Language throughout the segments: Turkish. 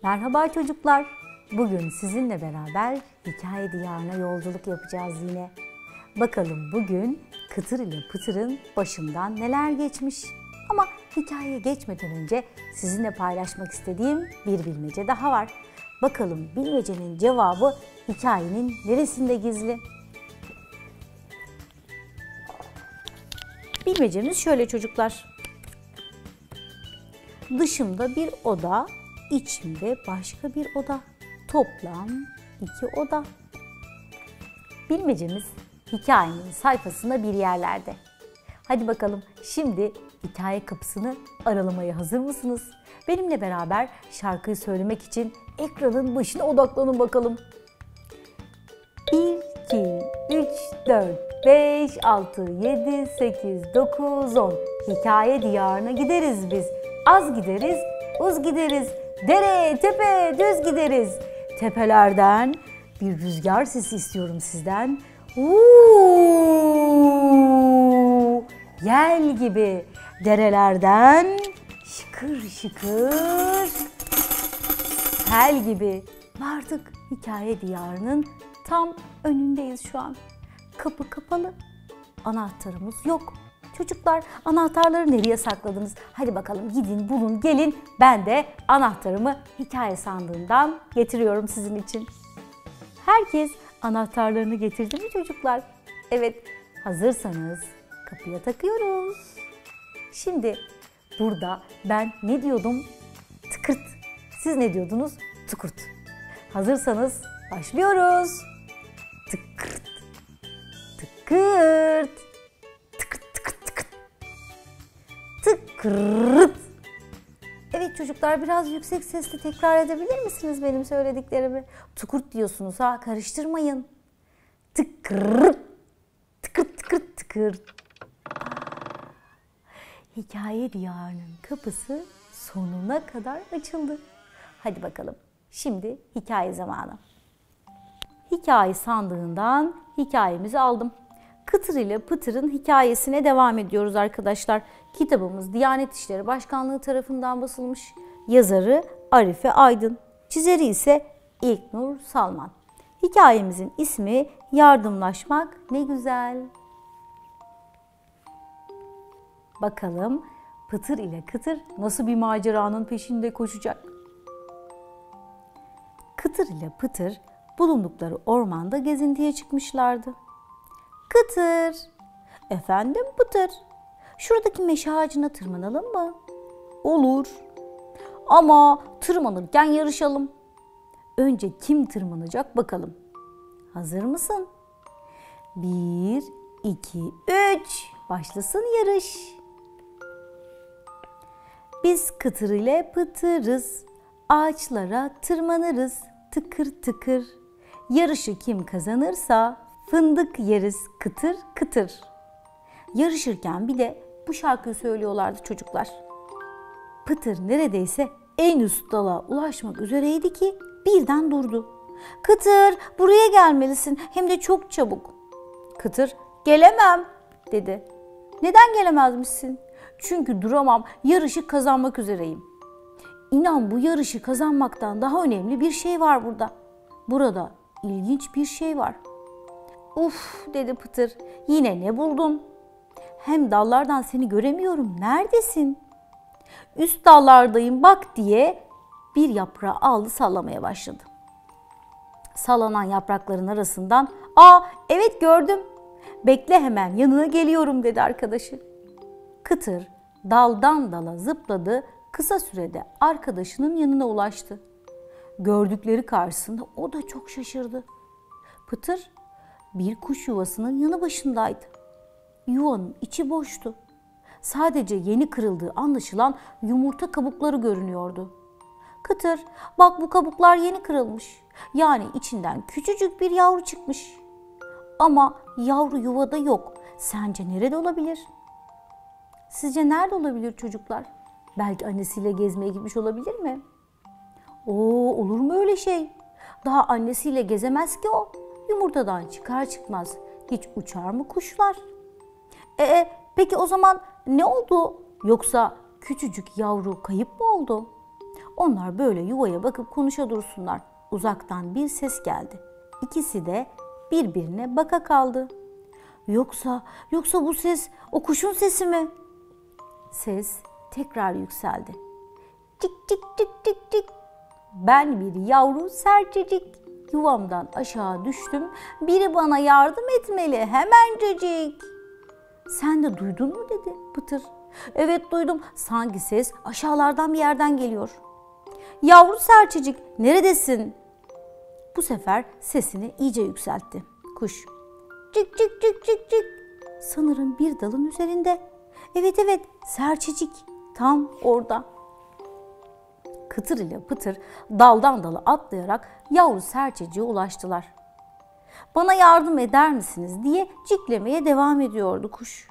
Merhaba çocuklar. Bugün sizinle beraber hikaye diyarına yolculuk yapacağız yine. Bakalım bugün Kıtır ile Pıtır'ın başından neler geçmiş. Ama hikayeye geçmeden önce sizinle paylaşmak istediğim bir bilmece daha var. Bakalım bilmecenin cevabı hikayenin neresinde gizli? Bilmecemiz şöyle çocuklar. Dışımda bir oda, içimde başka bir oda. Toplam 2 oda. Bilmecemiz hikayenin sayfasında bir yerlerde. Hadi bakalım şimdi hikaye kapısını aralamaya hazır mısınız? Benimle beraber şarkıyı söylemek için ekranın başına odaklanın bakalım. 1, 2, 3, 4, 5, 6, 7, 8, 9, 10. Hikaye diyarına gideriz biz. Az gideriz, uz gideriz. Dere, tepe, düz gideriz. Tepelerden bir rüzgar sesi istiyorum sizden. Uuu, yel gibi. Derelerden şıkır şıkır tel gibi. Vardık hikaye diyarının tam önündeyiz şu an. Kapı kapalı. Anahtarımız yok. Çocuklar, anahtarları nereye sakladınız? Hadi bakalım gidin bulun gelin. Ben de anahtarımı hikaye sandığından getiriyorum sizin için. Herkes anahtarlarını getirdi mi çocuklar? Evet, hazırsanız kapıya takıyoruz. Şimdi burada ben ne diyordum? Tıkırt. Siz ne diyordunuz? Tıkırt. Hazırsanız başlıyoruz. Tıkırt. Tıkırt. Tıkırt. Evet çocuklar, biraz yüksek sesle tekrar edebilir misiniz benim söylediklerimi? Tıkırt diyorsunuz ha, karıştırmayın. Tıkırt. Tıkırt tıkırt tıkırt. Hikaye diyarının kapısı sonuna kadar açıldı. Hadi bakalım. Şimdi hikaye zamanı. Hikaye sandığından hikayemizi aldım. Kıtır ile Pıtır'ın hikayesine devam ediyoruz arkadaşlar. Kitabımız Diyanet İşleri Başkanlığı tarafından basılmış. Yazarı Arife Aydın. Çizeri ise İlknur Salman. Hikayemizin ismi Yardımlaşmak Ne Güzel. Bakalım Pıtır ile Kıtır nasıl bir maceranın peşinde koşacak? Kıtır ile Pıtır bulundukları ormanda gezintiye çıkmışlardı. Kıtır, efendim Pıtır, şuradaki meşe ağacına tırmanalım mı? Olur. Ama tırmanırken yarışalım. Önce kim tırmanacak bakalım. Hazır mısın? 1, 2, 3. Başlasın yarış. Biz Kıtır ile Pıtırız. Ağaçlara tırmanırız. Tıkır tıkır. Yarışı kim kazanırsa fındık yeriz kıtır kıtır. Yarışırken bir de bu şarkıyı söylüyorlardı çocuklar. Pıtır neredeyse en üst dala ulaşmak üzereydi ki birden durdu. Kıtır, buraya gelmelisin, hem de çok çabuk. Kıtır, gelemem dedi. Neden gelemezmişsin? Çünkü duramam, yarışı kazanmak üzereyim. İnan, bu yarışı kazanmaktan daha önemli bir şey var burada. Burada ilginç bir şey var. Uf dedi Pıtır, yine ne buldun? Hem dallardan seni göremiyorum, neredesin? Üst dallardayım bak diye bir yaprağı aldı, sallamaya başladı. Sallanan yaprakların arasından evet gördüm, bekle hemen yanına geliyorum dedi arkadaşı. Kıtır daldan dala zıpladı, kısa sürede arkadaşının yanına ulaştı. Gördükleri karşısında o da çok şaşırdı. Pıtır bir kuş yuvasının yanı başındaydı. Yuvanın içi boştu. Sadece yeni kırıldığı anlaşılan yumurta kabukları görünüyordu. Kıtır, bak bu kabuklar yeni kırılmış. Yani içinden küçücük bir yavru çıkmış. Ama yavru yuvada yok. Sence nerede olabilir? Sizce nerede olabilir çocuklar? Belki annesiyle gezmeye gitmiş olabilir mi? Olur mu öyle şey? Daha annesiyle gezemez ki o. Yumurtadan çıkar çıkmaz hiç uçar mı kuşlar? Peki o zaman ne oldu? Yoksa küçücük yavru kayıp mı oldu? Onlar böyle yuvaya bakıp konuşa dursunlar. Uzaktan bir ses geldi. İkisi de birbirine baka kaldı. Yoksa bu ses o kuşun sesi mi? Ses tekrar yükseldi. Cik cik cik cik cik. Ben bir yavru serçecik. Yuvamdan aşağı düştüm. Biri bana yardım etmeli hemencecik. Sen de duydun mu dedi Pıtır. Evet duydum. Sanki ses aşağılardan bir yerden geliyor. Yavru serçecik neredesin? Bu sefer sesini iyice yükseltti kuş. Cik cik cik cik cik. Sanırım bir dalın üzerinde. Evet serçecik tam orada. Kıtır ile Pıtır daldan dala atlayarak yavru serçeciğe ulaştılar. Bana yardım eder misiniz diye ciklemeye devam ediyordu kuş.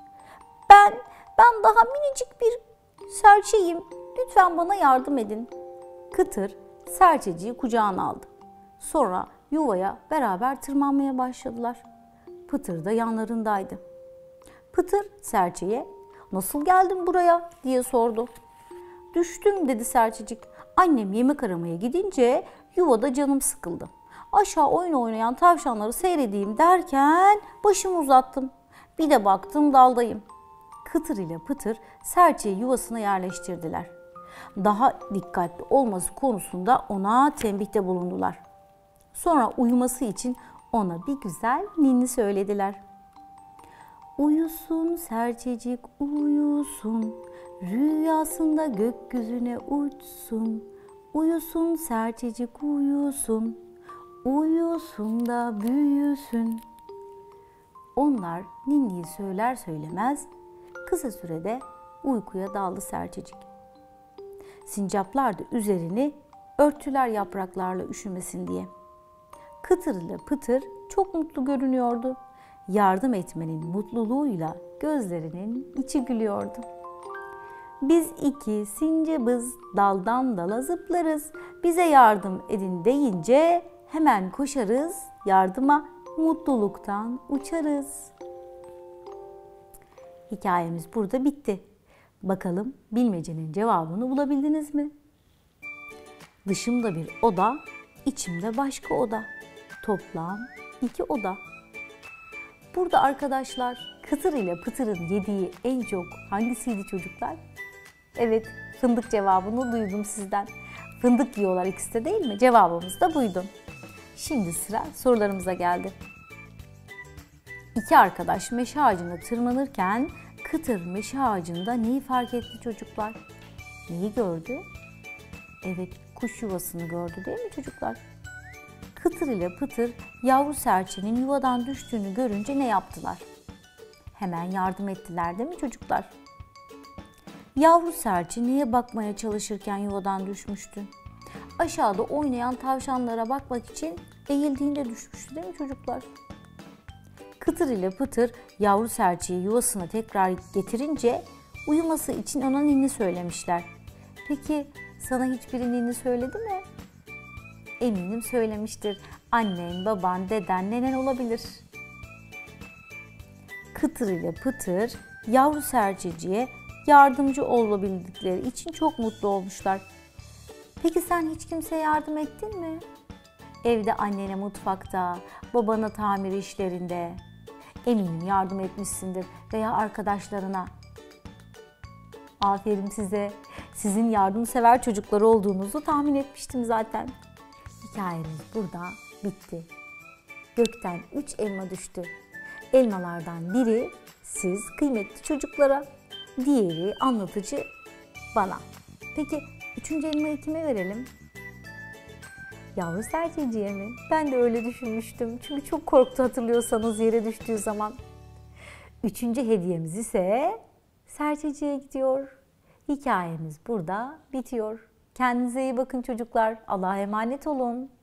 Ben daha minicik bir serçeyim. Lütfen bana yardım edin. Kıtır serçeciyi kucağına aldı. Sonra yuvaya beraber tırmanmaya başladılar. Pıtır da yanlarındaydı. Pıtır serçeye "Nasıl geldin buraya?" diye sordu. "Düştüm," dedi serçecik. "Annem yemek aramaya gidince yuvada canım sıkıldı. Aşağı oyun oynayan tavşanları seyredeyim derken başımı uzattım. Bir de baktım daldayım." Kıtır ile Pıtır serçeyi yuvasına yerleştirdiler. Daha dikkatli olması konusunda ona tembihte bulundular. Sonra uyuması için ona bir güzel ninni söylediler. Uyusun serçecik uyusun, rüyasında gökyüzüne uçsun. Uyusun serçecik uyusun, uyusun da büyüsün. Onlar ninniyi söyler söylemez kısa sürede uykuya daldı serçecik. Sincaplar da üzerini örtüler yapraklarla üşümesin diye. Kıtır ile Pıtır çok mutlu görünüyordu. Yardım etmenin mutluluğuyla gözlerinin içi gülüyordu. Biz iki sincabız, daldan dala zıplarız. Bize yardım edin deyince hemen koşarız yardıma, mutluluktan uçarız. Hikayemiz burada bitti. Bakalım bilmecenin cevabını bulabildiniz mi? Dışımda bir oda, içimde başka oda. Toplam 2 oda. Burada arkadaşlar Kıtır ile Pıtır'ın yediği en çok hangisiydi çocuklar? Evet, fındık cevabını duydum sizden. Fındık yiyorlar ikisi de değil mi? Cevabımız da buydu. Şimdi sıra sorularımıza geldi. İki arkadaş meşe ağacına tırmanırken Kıtır meşe ağacında neyi fark etti çocuklar? Neyi gördü? Evet, kuş yuvasını gördü değil mi çocuklar? Kıtır ile Pıtır yavru serçenin yuvadan düştüğünü görünce ne yaptılar? Hemen yardım ettiler değil mi çocuklar? Yavru serçe neye bakmaya çalışırken yuvadan düşmüştü? Aşağıda oynayan tavşanlara bakmak için eğildiğinde düşmüştü değil mi çocuklar? Kıtır ile Pıtır yavru serçeyi yuvasına tekrar getirince uyuması için ona ninni söylemişler. Peki sana hiçbiri ninni söyledi mi? Eminim söylemiştir. Annen, baban, deden, nenen olabilir. Kıtır ile Pıtır yavru serçeciye yardımcı olabildikleri için çok mutlu olmuşlar. Peki sen hiç kimseye yardım ettin mi? Evde annene mutfakta, babana tamir işlerinde. Eminim yardım etmişsindir veya arkadaşlarına. Aferin size. Sizin yardımsever çocuklar olduğunuzu tahmin etmiştim zaten. Hikayemiz burada bitti. Gökten 3 elma düştü. Elmalardan biri siz kıymetli çocuklara, diğeri anlatıcı bana. Peki 3. elmayı kime verelim? Yavru serçeciye mi? Ben de öyle düşünmüştüm. Çünkü çok korktu hatırlıyorsanız yere düştüğü zaman. 3. hediyemiz ise serçeciye gidiyor. Hikayemiz burada bitiyor. Kendinize iyi bakın çocuklar. Allah'a emanet olun.